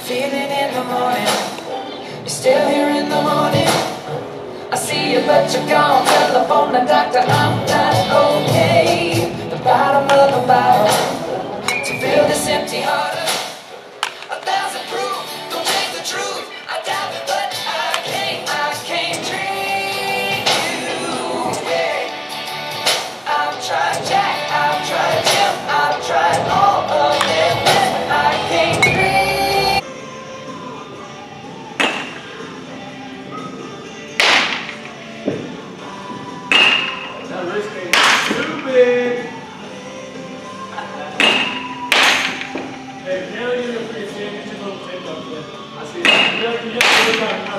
feeling in the morning. You're still here in the morning. I see you, but you're gone. Telephone the doctor, I'm not okay. The bottom of the bottle to fill this empty heart. 1,000 proof, don't change the truth. I doubt it, but I can't dream you away. I've tried Jack, I've tried Jim, I've tried all of them, but I can't dream. That wrist ain't stupid. Hey, Kelly, you're free to see any little tape up there. I see it.